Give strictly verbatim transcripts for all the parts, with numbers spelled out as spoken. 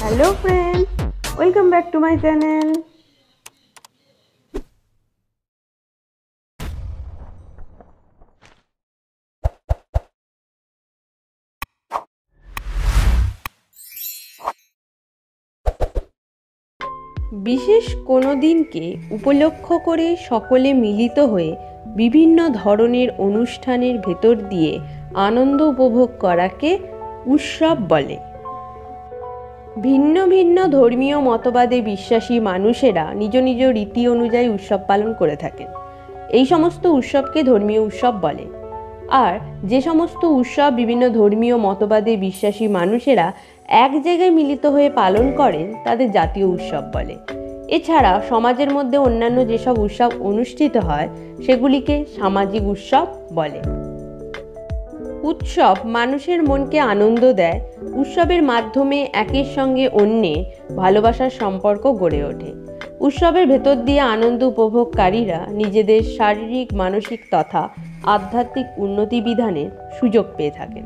Hello friends, welcome back to my channel. বিশেষ কোনো দিনকে উপলক্ষ করে সকলে মিলিত হয়ে বিভিন্ন ধরনের অনুষ্ঠানের ভেতর দিয়ে আনন্দ উপভোগ করাকে উৎসব বলে। ভিন্ন ভিন্ন ধর্মীয় মতবাদে বিশ্বাসী মানুষেরা নিজ নিজ রীতি অনুযায়ী উৎসব পালন করে থাকেন। এই সমস্ত উৎসবকে ধর্মীয় উৎসব বলে। আর যে সমস্ত উৎসব বিভিন্ন ধর্মীয় মতবাদে বিশ্বাসী মানুষেরা এক জায়গায় মিলিত হয়ে পালন করেন তাদের জাতীয় উৎসব বলে। এছাড়া সমাজের মধ্যে অন্যান্য যেসব উৎসব অনুষ্ঠিত হয় সেগুলিকে সামাজিক উৎসব বলে। উৎসব মানুষের মনকে আনন্দ দেয়। উৎসবের মাধ্যমে একের সঙ্গে অন্যে ভালোবাসার সম্পর্ক গড়ে ওঠে। উৎসবের ভেতর দিয়ে আনন্দ উপভোগকারীরা নিজেদের শারীরিক, মানসিক তথা আধ্যাত্মিক উন্নতি বিধানের সুযোগ পেয়ে থাকেন।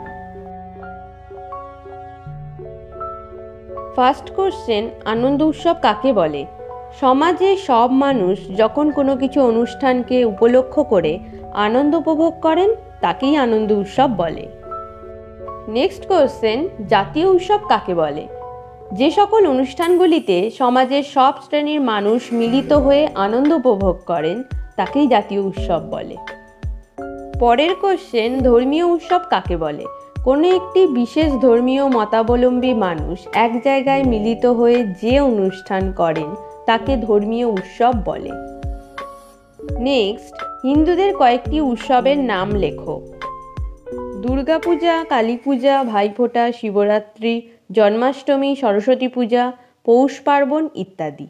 ফার্স্ট কোশ্চেন, আনন্দ উৎসব কাকে বলে? সমাজে সব মানুষ যখন কোনো কিছু অনুষ্ঠানকে উপলক্ষ করে আনন্দ উপভোগ করেন তাকেই আনন্দ উৎসব বলে। নেক্সট কোশ্চেন, জাতীয় উৎসব কাকে বলে? যে সকল অনুষ্ঠানগুলিতে সমাজের সব শ্রেণীর মানুষ মিলিত হয়ে আনন্দ উপভোগ করেন তাকেই জাতীয় উৎসব বলে। পরের কোশ্চেন, ধর্মীয় উৎসব কাকে বলে? কোনো একটি বিশেষ ধর্মীয় মতাবলম্বী মানুষ এক জায়গায় মিলিত হয়ে যে অনুষ্ঠান করেন তাকে ধর্মীয় উৎসব বলে। নেক্সট, হিন্দুদের কয়েকটি উৎসবের নাম লেখো। দুর্গাপূজা, কালী পূজা, ভাইফোঁটা, শিবরাত্রি, জন্মাষ্টমী, সরস্বতী পূজা, পৌষ পার্বণ ইত্যাদি।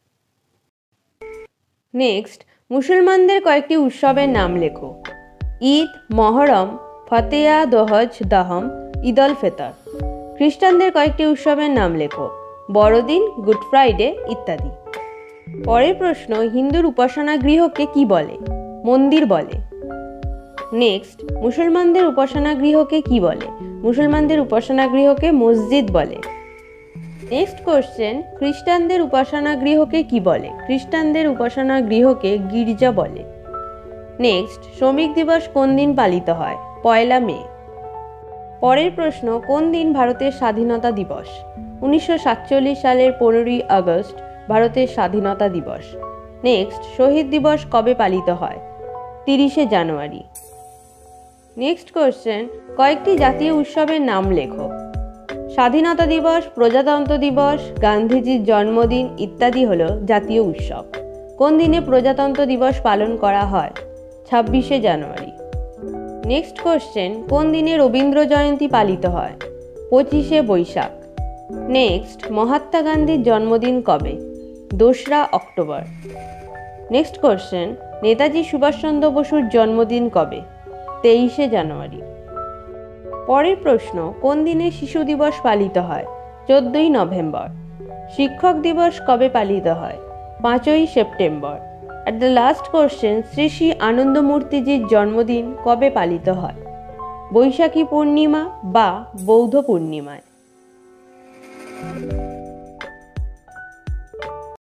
নেক্সট, মুসলমানদের কয়েকটি উৎসবের নাম লেখো। ঈদ, মহরম, ফতেয়া দহজ দাহম, ঈদ উল ফিতর। খ্রিস্টানদের কয়েকটি উৎসবের নাম লেখো। বড়দিন, গুড ফ্রাইডে ইত্যাদি। পরের প্রশ্ন, হিন্দুর উপাসনা গৃহকে কি বলে? মন্দির বলে। নেক্সট, মুসলমানদের উপাসনা গৃহকে কি বলে? মুসলমানদের উপাসনা গৃহকে মসজিদ বলে। নেক্সট কোশ্চেন, খ্রিস্টানদের উপাসনা গৃহকে কি বলে? খ্রিস্টানদের উপাসনা গৃহকে গির্জা বলে। নেক্সট, শ্রমিক দিবস কোন দিন পালিত হয়? পয়লা মে। পরের প্রশ্ন, কোন দিন ভারতের স্বাধীনতা দিবস? উনিশশো সাতচল্লিশ সালের পনেরোই আগস্ট ভারতের স্বাধীনতা দিবস। নেক্সট, শহীদ দিবস কবে পালিত হয়? তিরিশে জানুয়ারি। নেক্সট কোশ্চেন, কয়েকটি জাতীয় উৎসবের নাম লেখো। স্বাধীনতা দিবস, প্রজাতন্ত্র দিবস, গান্ধীজির জন্মদিন ইত্যাদি হলো জাতীয় উৎসব। কোন দিনে প্রজাতন্ত্র দিবস পালন করা হয়? ছাব্বিশে জানুয়ারি। নেক্সট কোশ্চেন, কোন দিনে রবীন্দ্র জয়ন্তী পালিত হয়? পঁচিশে বৈশাখ। নেক্সট, মহাত্মা গান্ধীর জন্মদিন কবে? দোসরা অক্টোবর। নেক্সট কোশ্চেন, নেতাজি সুভাষচন্দ্র বসুর জন্মদিন কবে? তেইশে জানুয়ারি। পরের প্রশ্ন, কোন দিনে শিশু দিবস পালিত হয়? চোদ্দই নভেম্বর। শিক্ষক দিবস কবে পালিত হয়? পাঁচই সেপ্টেম্বর। At the last question, Shri Shri আনন্দমূর্তিজির জন্মদিন কবে পালিত হয়? বৈশাখী পূর্ণিমা বা বৌদ্ধ পূর্ণিমায়।